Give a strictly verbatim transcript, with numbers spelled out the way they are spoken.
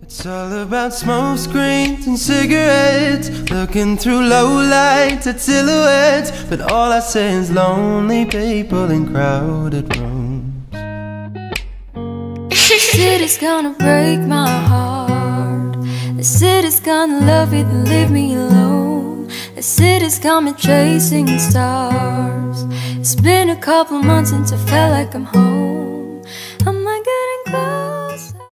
It's all about smoke screens and cigarettes, looking through low lights at silhouettes. But all I see is lonely people in crowded rooms. The city's gonna break my heart. The city's gonna love me then leave me alone. The city's got me chasing stars. It's been a couple months since I felt like I'm home.